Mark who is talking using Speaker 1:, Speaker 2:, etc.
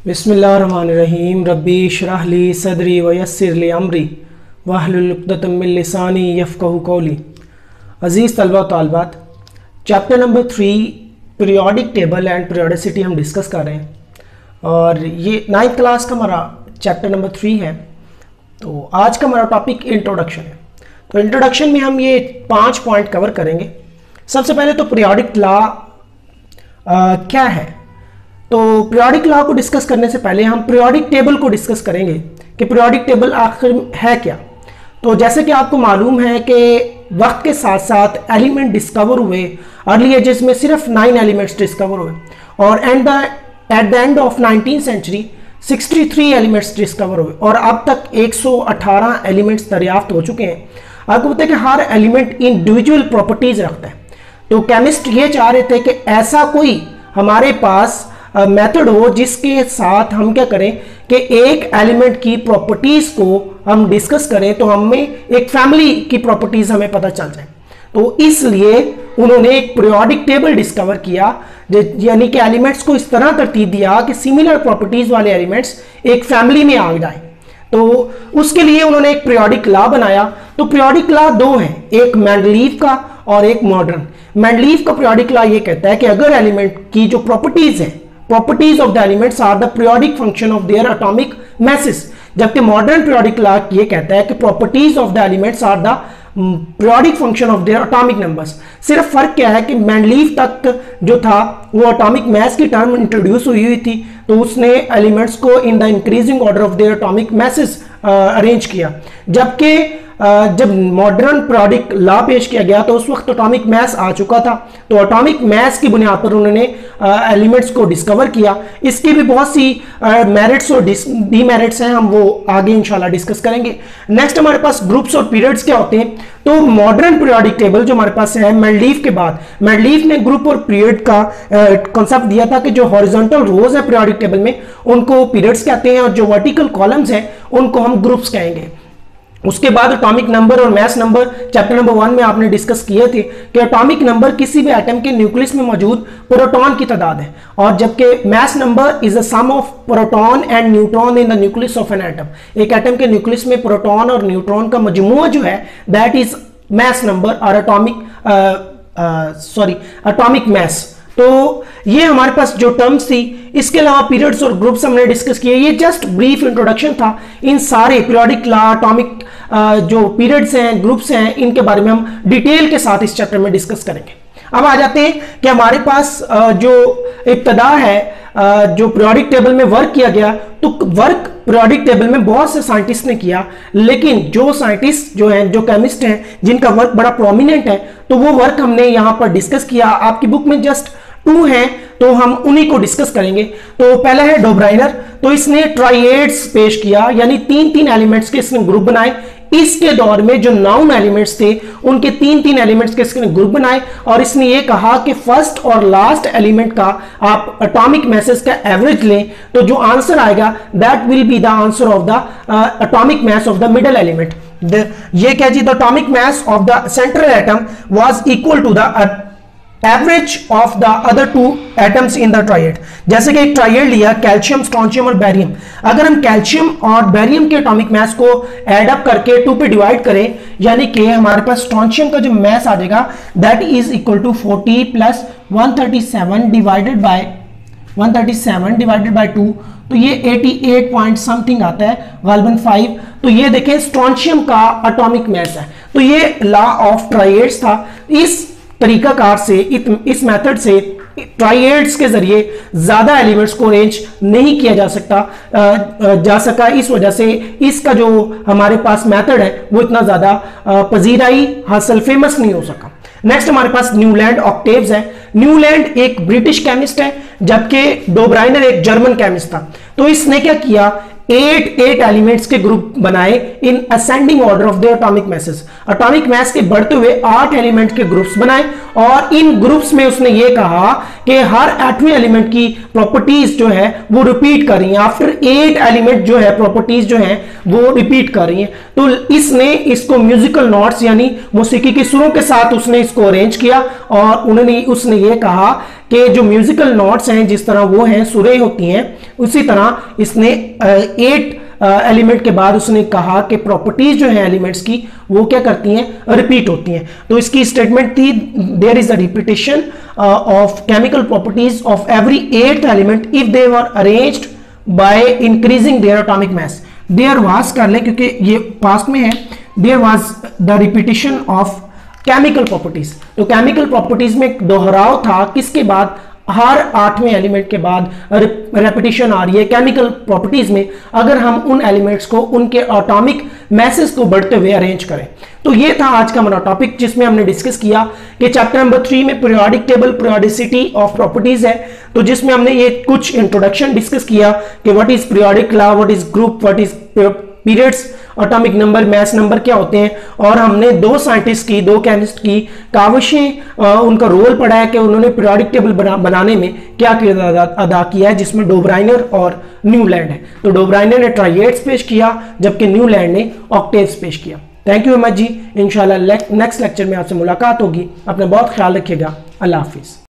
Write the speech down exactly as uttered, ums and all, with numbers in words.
Speaker 1: बिस्मिल्लाहिर्रहमानिर्रहीम रब्बी इश्रह ली सदरी व यस्सिर ली अमरी वहलुल उक़दतम मिन लिसानी यफ़क़हू क़ौली। अज़ीज़ तलबा व तालिबात, chapter number three periodic table and periodicity हम डिस्कस कर रहे हैं और ये नाइन्थ क्लास का हमारा चैप्टर नंबर थ्री है। तो आज का हमारा टॉपिक इंट्रोडक्शन है। तो इंट्रोडक्शन में हम ये पांच पॉइंट कवर करेंगे। सबसे पहले तो पीरियोडिक लॉ क्या है। तो पीरियोडिक लॉ को डिस्कस करने से पहले हम पीरियोडिक टेबल को डिस्कस करेंगे कि पीरियोडिक टेबल आखिर है क्या। तो जैसे कि आपको मालूम है कि वक्त के साथ साथ एलिमेंट डिस्कवर हुए। अर्ली एजेस में सिर्फ नाइन एलिमेंट्स डिस्कवर हुए और end the at the end of nineteen century तिरेसठ एलिमेंट्स डिस्कवर हुए और अब तक एक सौ अठारह एलिमेंट्स दरियाफ्त हो चुके हैं। आपको पता है कि हर एलिमेंट इंडिविजुअल प्रॉपर्टीज रखता है। तो केमिस्ट ये चाह रहे थे कि ऐसा कोई हमारे पास मेथड हो जिसके साथ हम क्या करें कि एक एलिमेंट की प्रॉपर्टीज को हम डिस्कस करें तो हमें एक फैमिली की प्रॉपर्टीज हमें पता चल जाए। तो इसलिए उन्होंने एक पीरियोडिक टेबल डिस्कवर किया, यानी कि एलिमेंट्स को इस तरह तरतीब दिया कि सिमिलर प्रॉपर्टीज वाले एलिमेंट्स एक फैमिली में आ जाए। तो उसके लिए उन्होंने एक पीरियोडिक लॉ बनाया। तो पीरियोडिक लॉ दो हैं, एक मेंडलीव का और एक मॉडर्न। मेंडलीव का पीरियोडिक लॉ ये कहता है कि अगर एलिमेंट की जो प्रॉपर्टीज है, properties of the elements are the periodic function of their atomic masses, जबकि मॉडर्न पीरियोडिक लॉ ये कहता है कि properties of the elements are the periodic function of their atomic numbers। सिर्फ फर्क क्या है कि मेंडलीव तक जो था वो एटॉमिक मास की टर्म इंट्रोड्यूस हुई हुई थी, तो उसने एलिमेंट्स को in the increasing order of their atomic masses arrange किया। जबकि Uh, जब मॉडर्न पीरियोडिक लॉ पेश किया गया तो उस वक्त एटॉमिक मास आ चुका था। तो एटॉमिक मास की बुनियाद पर उन्होंने एलिमेंट्स uh, को डिस्कवर किया। इसकी भी बहुत सी मेरिट्स uh, और डीमेरिट्स हैं, हम वो आगे इंशाल्लाह डिस्कस करेंगे। नेक्स्ट हमारे पास ग्रुप्स और पीरियड्स क्या होते हैं। तो मॉडर्न पीरियोडिक टेबल जो हमारे पास है मेंडलीव के बाद, मेंडलीव ने ग्रुप और पीरियड का कॉन्सेप्ट uh, दिया था कि जो हॉरिजॉन्टल रोज है पीरियोडिक टेबल में उनको पीरियड्स कहते हैं और जो वर्टिकल कॉलम्स हैं उनको हम ग्रुप्स कहेंगे। उसके बाद एटॉमिक नंबर और mass number chapter number one में आपने डिस्कस किए थे कि एटॉमिक नंबर किसी भी एटम के न्यूक्लियस में मौजूद प्रोटॉन की तादाद है और जबकि mass number is a sum of proton and neutron in the nucleus of an atom. एक एटम के न्यूक्लियस में प्रोटॉन और न्यूट्रॉन का मजमूआ जो है दैट इज मास नंबर और एटॉमिक सॉरी एटॉमिक मास। तो ये हमारे पास जो टर्म्स थी। इसके अलावा पीरियड्स और ग्रुप्स हमने डिस्कस किए। ये जस्ट ब्रीफ इंट्रोडक्शन था इन सारे पीरियोडिक लॉ, एटॉमिक जो पीरियड्स हैं, ग्रुप्स हैं, इनके बारे में हम डिटेल के साथ इस चैप्टर में डिस्कस करेंगे। अब आ जाते हैं कि हमारे पास जो इब्तदा है जो पीरियोडिक टेबल में वर्क किया गया, तो वर्क पीरियोडिक टेबल में बहुत से साइंटिस्ट ने किया, लेकिन जो साइंटिस्ट जो हैं, जो केमिस्ट हैं, जिनका वर्क बड़ा प्रोमिनेंट है, तो वो वर्क हमने यहां पर डिस्कस किया। आपकी बुक में जस्ट टू हैं तो हम उन्हीं को डिस्कस करेंगे। तो पहला है डोब्राइनर। तो इसने ट्राइएड्स पेश किया, यानी तीन तीन एलिमेंट्स के इसने ग्रुप बनाए। इसके दौर में जो नाउन एलिमेंट्स थे उनके तीन तीन एलिमेंट्स के इसने ग्रुप बनाए और इसने ये कहा कि फर्स्ट और लास्ट एलिमेंट का आप एटॉमिक मासेस का एवरेज लें तो जो आंसर आएगा that will be the answer of the atomic mass of the middle element. ये क्या जी, the atomic mass of the central atom was equal to the average of the other two atoms in the triad. जैसे कि एक triad लिया, calcium, strontium और barium. अगर हम कैल्शियम और बैरियम के एटॉमिक मास को ऐड अप करके टू पे डिवाइड करें, यानी कि हमारे पास स्ट्रोंशियम का जो मास आ जाएगा that is equal to forty plus one thirty seven divided by one thirty seven divided by two, तो ये अठासी पॉइंट समथिंग आता है, गालिबन फाइव। तो ये देखें स्ट्रोंशियम का एटॉमिक मास है। तो ये लॉ ऑफ ट्राइएड्स था। इस तरीकाकार से, इस मेथड से ट्राइएड्स के जरिए ज्यादा एलिमेंट्स को अरेंज नहीं किया जा सकता जा सका। इस वजह से इसका जो हमारे पास मेथड है वो इतना ज्यादा पजीराई हासिल, फेमस नहीं हो सका। नेक्स्ट हमारे पास न्यूलैंड ऑक्टेव्स है। न्यूलैंड एक ब्रिटिश केमिस्ट है जबकि डोब्राइनर एक जर्मन केमिस्ट था। तो इसने क्या किया, एट एट एलिमेंट्स के ग्रुप बनाए in ascending order of the atomic masses. Atomic mass के बढ़ते हुए आठ एलिमेंट के ग्रुप्स बनाए और इन ग्रुप्स में उसने ये कहा कि हर आठवें एलिमेंट की प्रॉपर्टीज जो है वो रिपीट कर रही हैं। आफ्टर एट एलिमेंट जो है प्रॉपर्टीज जो है वो रिपीट कर रही हैं। तो इसने इसको म्यूजिकल नोट्स यानी मौसीकी के सुरों के साथ उसने इसको अरेंज किया और उन्होंने उसने ये कहा कि जो म्यूजिकल नोट्स हैं जिस तरह वो हैं सुरें होती हैं, उसी तरह इसने एट एलिमेंट के बाद उसने कहा कि प्रॉपर्टीज जो है एलिमेंट्स की वो क्या करती हैं, रिपीट होती हैं। तो इसकी स्टेटमेंट थी there is a repetition of chemical properties of every eight element if they were arranged by increasing their atomic mass. There was कर लें क्योंकि ये पास्ट में है, there was the repetition of chemical properties. तो chemical properties में दोहराव था, किसके बाद, हर आठवें एलिमेंट के बाद रेपिटेशन आ रही है केमिकल प्रॉपर्टीज में, अगर हम उन एलिमेंट्स को उनके एटॉमिक मैसेज को बढ़ते हुए अरेंज करें। तो ये था आज का हमारा टॉपिक जिसमें हमने डिस्कस किया कि चैप्टर नंबर थ्री में periodic table periodicity of properties है, तो जिसमें हमने ये कुछ इंट्रोडक्शन डिस्कस किया कि what is periodic law, what is group, what is periods, atomic number, mass number क्या होते हैं, और हमने दो साइंटिस्ट की, दो केमिस्ट की काविशें, उनका रोल पढ़ा है कि उन्होंने पीरियोडिक टेबल बना, बनाने में क्या किरदार अदा किया है, जिसमें डोब्राइनर और न्यूलैंड है। तो डोब्राइनर ने ट्राइएड्स पेश किया जबकि न्यूलैंड ने ऑक्टेव्स पेश किया। थैंक यू मच जी, इंशाल्लाह नेक्स्ट लेक्चर में आपसे मुलाकात होगी। अपना बहुत ख्याल रखिएगा। अल्लाह हाफिज।